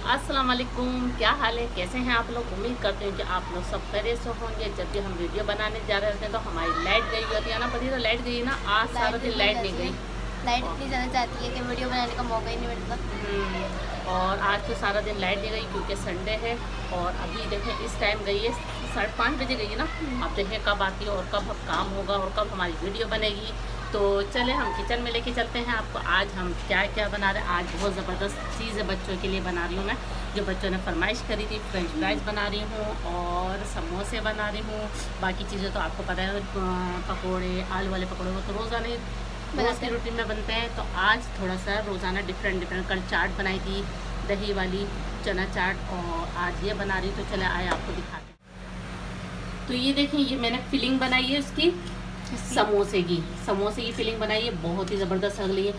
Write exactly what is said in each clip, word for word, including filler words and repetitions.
अस्सलाम वालेकुम, क्या हाल है, कैसे हैं आप लोग। उम्मीद करते हैं कि आप लोग सब खैरियत से होंगे। जब भी हम वीडियो बनाने जा रहे होते हैं तो हमारी लाइट गई होती है ना, पति तो लाइट गई ना, आज सारा दिन लाइट नहीं गई। लाइट इतनी ज़्यादा जाती है कि वीडियो बनाने का मौका ही नहीं मिलता। और आज तो सारा दिन लाइट नहीं गई क्योंकि संडे है। और अभी देखें इस टाइम गई है साढ़े पाँच बजे गई है ना। अब देखें कब आती है और कब अब काम होगा और कब हमारी वीडियो बनेगी। तो चले हम किचन में लेके चलते हैं आपको। आज हम क्या क्या बना रहे हैं। आज बहुत ज़बरदस्त चीज़ है बच्चों के लिए बना रही हूँ मैं, जो बच्चों ने फरमाइश करी थी। फ्रेंच फ्राइज़ बना रही हूँ और समोसे बना रही हूँ। बाकी चीज़ें तो आपको पता है, पकोड़े, आलू वाले पकोड़े वो तो रोज़ाना रोज़ की रूटीन में बनते हैं। तो आज थोड़ा सा रोज़ाना डिफरेंट डिफरेंट। कल चाट बनाई थी, दही वाली चना चाट, और आज ये बना रही। तो चले आए आपको दिखाते। तो ये देखें, ये मैंने फिलिंग बनाई है उसकी, समोसे की समोसे की फिलिंग बनाई है। बहुत ही ज़बरदस्त लग रही है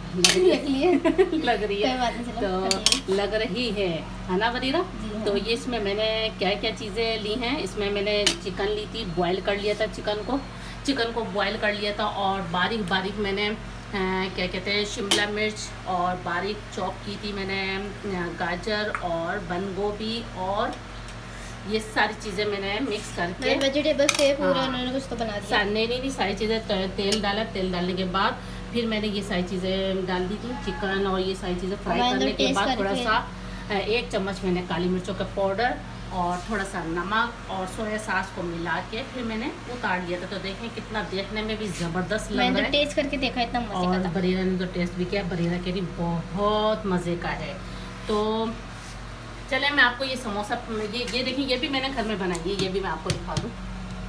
लग रही है तो लग रही है है ना बरीरा। तो ये इसमें मैंने क्या क्या चीज़ें ली हैं। इसमें मैंने चिकन ली थी, बॉयल कर लिया था चिकन को चिकन को बॉयल कर लिया था। और बारीक बारीक मैंने आ, क्या कहते हैं शिमला मिर्च और बारीक चॉप की थी मैंने गाजर और बंद गोभी, और ये सारी चीज़ें मैंने मिक्स करके वेजिटेबल्स थे पूरे। हाँ, उन्होंने कुछ तो बना दिया। नहीं नहीं नहीं सारी चीज़ें तेल डाला। तेल डालने के बाद फिर मैंने ये सारी चीज़ें डाल दी थी, चिकन और ये सारी चीज़ें फ्राई करने के बाद थोड़ा सा एक चम्मच मैंने काली मिर्चों का पाउडर और थोड़ा सा नमक और सोया सॉस को मिला के फिर मैंने उतार लिया था। तो देखें कितना देखने में भी ज़बरदस्त लग रहा है। टेस्ट करके देखा, इतना मज़े का था। और बरीरा ने तो टेस्ट भी किया। बरीरा कह रही बहुत मज़े का है। तो चले मैं आपको ये समोसा, ये ये देखिए, ये भी मैंने घर में बनाई है। ये भी मैं आपको दिखा दूँ।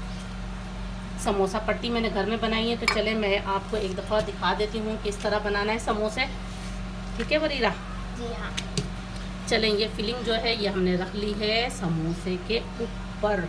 समोसा पट्टी मैंने घर में बनाई है। तो चले मैं आपको एक दफ़ा दिखा देती हूँ किस तरह बनाना है समोसे। ठीक है बरीरा? जी हाँ। चलें, ये फिलिंग जो है ये हमने रख ली है समोसे के ऊपर।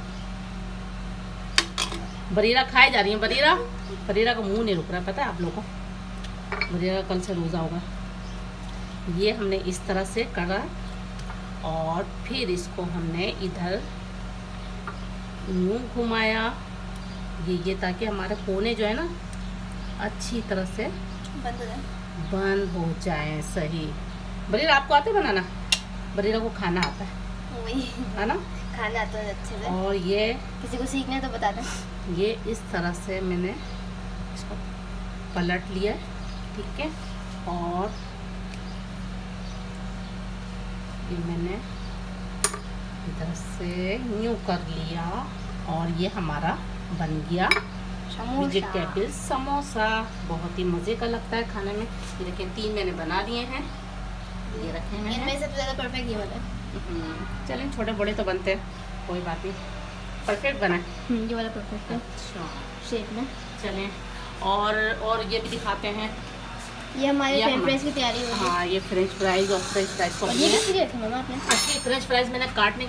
बरीरा खाए जा रही है। बरीरा बरीरा का मुंह नहीं रुक रहा, पता है आप लोगों को। बरीरा कल से रोज़ा होगा। ये हमने इस तरह से करा और फिर इसको हमने इधर यूँ घुमाया, ये ये ताकि हमारे कोने जो है ना अच्छी तरह से बंद हो जाए बंद हो जाए। सही। बरीरा आपको आता है बनाना? बरीरा को खाना आता है, वही है ना? खाना आता है अच्छे से। और ये किसी को सीखना है तो बता दें। ये इस तरह से मैंने इसको पलट लिया, ठीक है। और ये मैंने इधर से यूँ कर लिया और ये हमारा बन गया वेजिटेबल समोसा। बहुत ही मज़े का लगता है खाने में। ये देखिए तीन मैंने बना लिए हैं, ये रखे हैं। इनमें सबसे ज़्यादा परफेक्ट ये वाला है। चलें, छोटे बड़े तो बनते हैं, कोई बात नहीं। परफेक्ट बना है ये वाला परफेक्ट है। अच्छा शेप में। चलें, और और ये भी दिखाते हैं। ये हमारे फ्रेंच फ्राइज की तैयारी हो गई। हाँ, ये फ्रेंच फ्राइज और फ्रेंच फ्राइज को ये कैसे रखे मम्मा आपने? अच्छी फ्रेंच फ्राइज मैंने काटने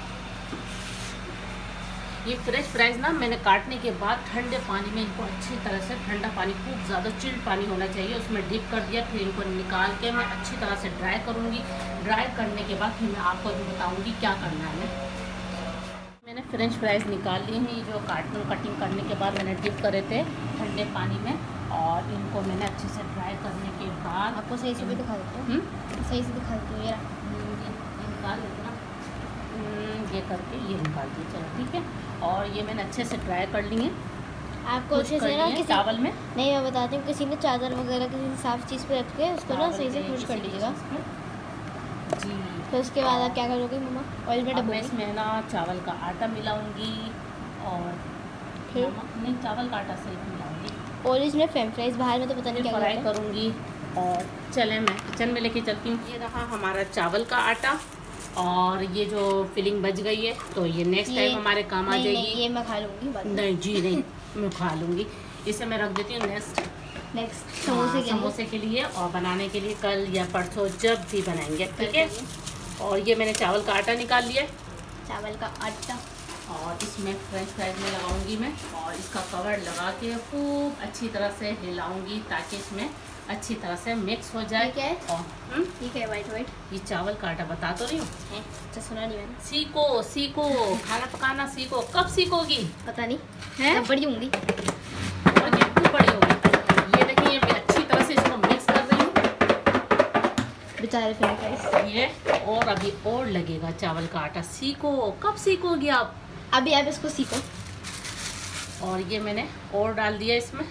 ये फ्रेंच फ्राइज ना मैंने काटने के बाद ठंडे पानी में इनको अच्छी तरह से, ठंडा पानी, खूब ज़्यादा चिल्ड पानी होना चाहिए, उसमें डिप कर दिया। फिर इनको निकाल के मैं अच्छी तरह से ड्राई करूँगी। ड्राई करने के बाद फिर मैं आपको भी बताऊँगी क्या करना है। मैंने फ्रेंच फ्राइज निकाल लिए हैं। ये जो काटने कटिंग करने के बाद मैंने डिप करे थे ठंडे पानी में, और इनको मैंने अच्छे से ड्राई करने के बाद आपको सही से भी दिखा देती हूँ। सही से दिखा देती हूँ। ये निकाल लेते ना, ये करके ये निकाल दिए। चलो ठीक है। और ये मैंने अच्छे से ड्राई कर लिए। आपको अच्छे से ना किसी चावल में नहीं, मैं बताती हूँ, किसी ने चादर वगैरह किसी साफ चीज़ पे रख के उसको ना सही से खुश कर लीजिएगा जी। तो उसके बाद आप क्या करोगे मम्मा? ऑयल में डब्बे इसमें ना चावल का आटा मिलाऊंगी और फिर नहीं, चावल का आटा सही मिलाऊंगी। और इसमें फ्रेंच फ्राइज बाहर में तो पता नहीं क्या फ्राई करूँगी। और चले मैं किचन में लेके चलती हूँ। ये रहा हमारा चावल का आटा और ये जो फिलिंग बच गई है, तो ये नेक्स्ट टाइम हमारे काम आ जाएगी। नहीं, ये मैं खा लूँगी। नहीं जी नहीं, मैं खा लूँगी। इसे मैं रख देती हूँ नेक्स्ट नेक्स्ट समोसे के समोसे के लिए, और बनाने के लिए कल या परसों जब भी बनाएंगे, ठीक है। और ये मैंने चावल का आटा निकाल लिया, चावल का आटा, और इसमें फ्रेंच फ्राइज में लगाऊंगी मैं, और इसका कवर लगा के खूब अच्छी तरह से हिलाऊंगी ताकि इसमें अच्छी तरह से मिक्स हो जाए। क्या है? और ठीक है, वाइट वाइट ये चावल का आटा बता तो रही हूँ। अच्छा, सुना नहीं मैंने। सीखो सीखो, खाना पकाना सीखो। कब सीखोगी? पता नहीं है, बड़ी होंगी। और कितनी बड़ी होगी? ये देखिए, ये अच्छी तरह से इसको मिक्स कर रही हूँ। बेचारे फ्रेंच फ्राइज। ये और अभी और लगेगा चावल का आटा। सीखो, कब सीखोगे आप? अभी आप इसको सीखो। और ये मैंने और डाल दिया इसमें।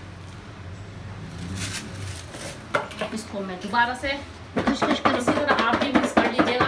इसको मैं दोबारा से खुश खुश करो। इसी तरह आप भी मिक्स कर लीजिएगा।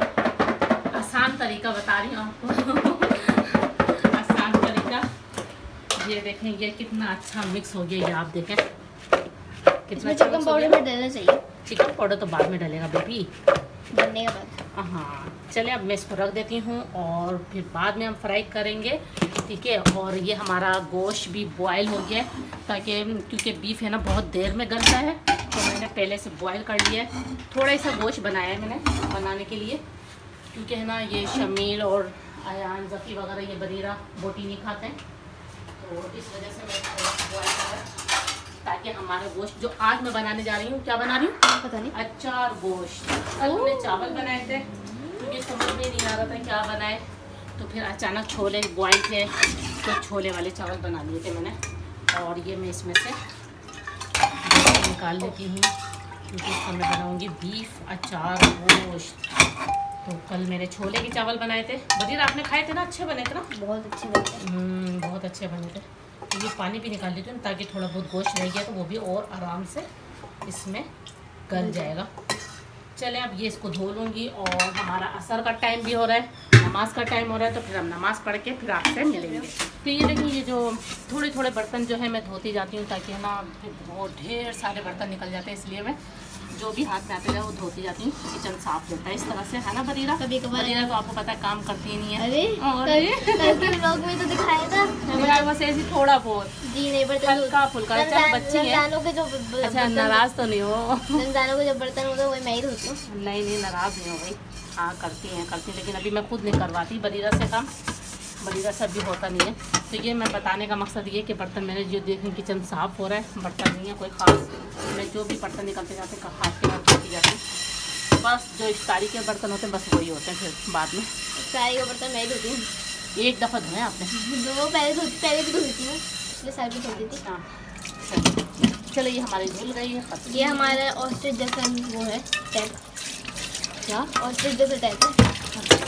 आसान तरीका बता रही हूँ आपको। आसान तरीका। ये देखें, ये कितना अच्छा मिक्स हो गया। ये आप देखें कितना अच्छा चिकन पाउडर में डालना चाहिए। चिकन पाउडर तो बाद में डालेगा बेबी, बनने के बाद। हाँ चलिए, अब मैं इसको रख देती हूँ और फिर बाद में हम फ्राई करेंगे, ठीक है। और ये हमारा गोश्त भी बॉयल हो गया है, ताकि क्योंकि बीफ है ना बहुत देर में गलता है, तो मैंने पहले से बॉयल कर लिया है। थोड़ा सा गोश्त बनाया है मैंने बनाने के लिए, क्योंकि है ना ये शमील और आयान ज़फ़ी वगैरह ये बरीरा बोटी नहीं खाते हैं, तो इस वजह से मैं थोड़ा बॉयल करा, ताकि हमारा गोश्त जो आज मैं बनाने जा रही हूँ, क्या बना रही हूँ पता नहीं, अचार गोश्त। कल हमने चावल बनाए थे, मुझे समझ में नहीं आ रहा था क्या बनाए, तो फिर अचानक छोले बॉयल थे, तो छोले वाले चावल बना लिए थे मैंने। और ये मैं इसमें से निकाल लेती हूँ, क्योंकि इसका मैं बनाऊँगी बीफ अचार गोश्त। तो कल मेरे छोले के चावल बनाए थे, बदीर आपने खाए थे ना, अच्छे बने थे ना? बहुत अच्छे बने थे। बहुत अच्छे बने थे। तो ये पानी भी निकाल लेती हूँ, ताकि थोड़ा बहुत गोश्त रह गया तो वो भी और आराम से इसमें गल जाएगा। चलें, अब ये इसको धो लूँगी। और हमारा असर का टाइम भी हो रहा है, नमाज का टाइम हो रहा है, तो फिर हम नमाज़ पढ़ के फिर आपसे मिलेंगे। तो ये देखिए, ये जो थोड़े थोड़े बर्तन जो है मैं धोती जाती हूँ, ताकि है ना फिर बहुत ढेर सारे बर्तन निकल जाते हैं, इसलिए मैं जो भी हाथ में आते जाए वो धोती जाती हूँ। किचन साफ रहता है इस तरह से, है ना बरीरा? कभी कभार बरीरा तो आपको पता है काम करती ही नहीं है। अरे और कल के व्लॉग में तो दिखाया था मेरा बस ऐसी थोड़ा बहुत जी, नहीं बर्तन हल्का फुल्का, चल बच्ची है। रमजानों के जो अच्छा, नाराज तो नहीं हो? रमजानों के जो बर्तन होते हैं वही मैं ही धोती हूँ। नहीं नहीं, नाराज नहीं हो गई। हाँ करती हैं करती हैं, लेकिन अभी मैं खुद नहीं करवाती बरीरा से काम, बरीरा से अभी होता नहीं है। तो ये मैं बताने का मकसद ये कि बर्तन मैंने जो देखें किचन साफ़ हो रहा है, बर्तन नहीं है कोई ख़ास। मैं जो भी बर्तन निकलते जाते हैं हाथ के हाथ धोती जाती हूँ। बस जो इफ्तारी के बर्तन होते हैं बस वही होते हैं, फिर बाद में इफ्तारी के बर्तन मैं ही धोती हूँ। एक दफ़ा धोए आपने? वो पहले धोती पहले भी धोती हूँ, इसलिए साइड में धोती थी। हाँ चलो, ये हमारी धुल गई है। ये हमारा ऑस्ट्रिच जैसा वो है टाइप, क्या ऑस्ट्रिच जैसा टाइप है।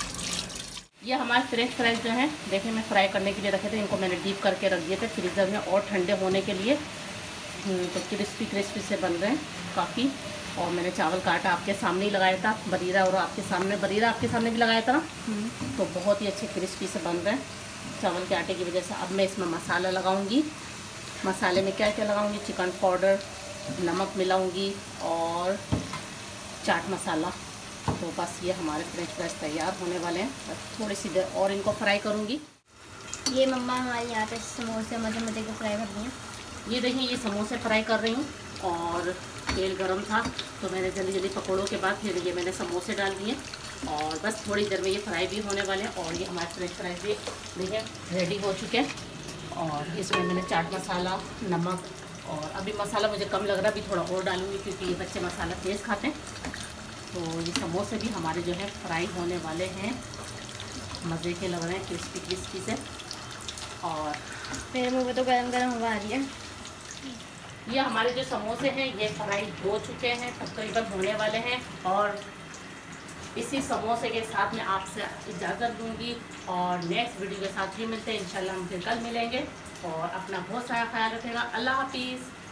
ये हमारे फ्रेंच फ्राइज जो हैं, देखिए मैं फ्राई करने के लिए रखे थे, इनको मैंने डीप करके रख दिए थे फ्रीज़र में और ठंडे होने के लिए। तो क्रिस्पी क्रिस्पी से बन रहे हैं काफ़ी। और मैंने चावल का आटा आपके सामने ही लगाया था, बरीरा और आपके सामने, बरीरा आपके सामने भी लगाया था ना, तो बहुत ही अच्छे क्रिस्पी से बन रहे हैं चावल के आटे की वजह से। अब मैं इसमें मसाला लगाऊंगी। मसाले में क्या क्या लगाऊंगी? चिकन पाउडर, नमक मिलाऊंगी और चाट मसाला। तो बस ये हमारे फ्रेंच फ्राइज तैयार होने वाले हैं। बस थोड़ी सी देर और इनको फ्राई करूंगी। ये मम्मा हमारी यहाँ पे समोसे मजे मजे के फ्राई कर रही हैं। ये देखिए, ये समोसे फ्राई कर रही हूँ और तेल गरम था, तो मैंने जल्दी जल्दी पकौड़ों के बाद फिर ये मैंने समोसे डाल दिए और बस थोड़ी देर में ये फ्राई भी होने वाले हैं। और ये हमारे फ्रेंच फ्राइज भी देखिए रेडी हो चुके हैं। और इसमें मैंने चाट मसाला, नमक, और अभी मसाला मुझे कम लग रहा है, अभी थोड़ा और डालूंगी क्योंकि ये बच्चे मसाला तेज़ खाते हैं। तो ये समोसे भी हमारे जो है फ्राई होने वाले हैं, मज़े के लग रहे हैं, क्रिस्पी क्रिस्पी से। और मेरे मुँह में तो गरम गरम हवा आ रही है। ये हमारे जो समोसे हैं ये फ्राई हो चुके हैं, तकरीबन होने वाले हैं। और इसी समोसे के साथ मैं आपसे इजाज़त दूंगी और नेक्स्ट वीडियो के साथ भी मिलते हैं इंशाल्लाह। हम फिर कल मिलेंगे और अपना बहुत सारा ख्याल रखेगा। अल्लाह हाफिज़।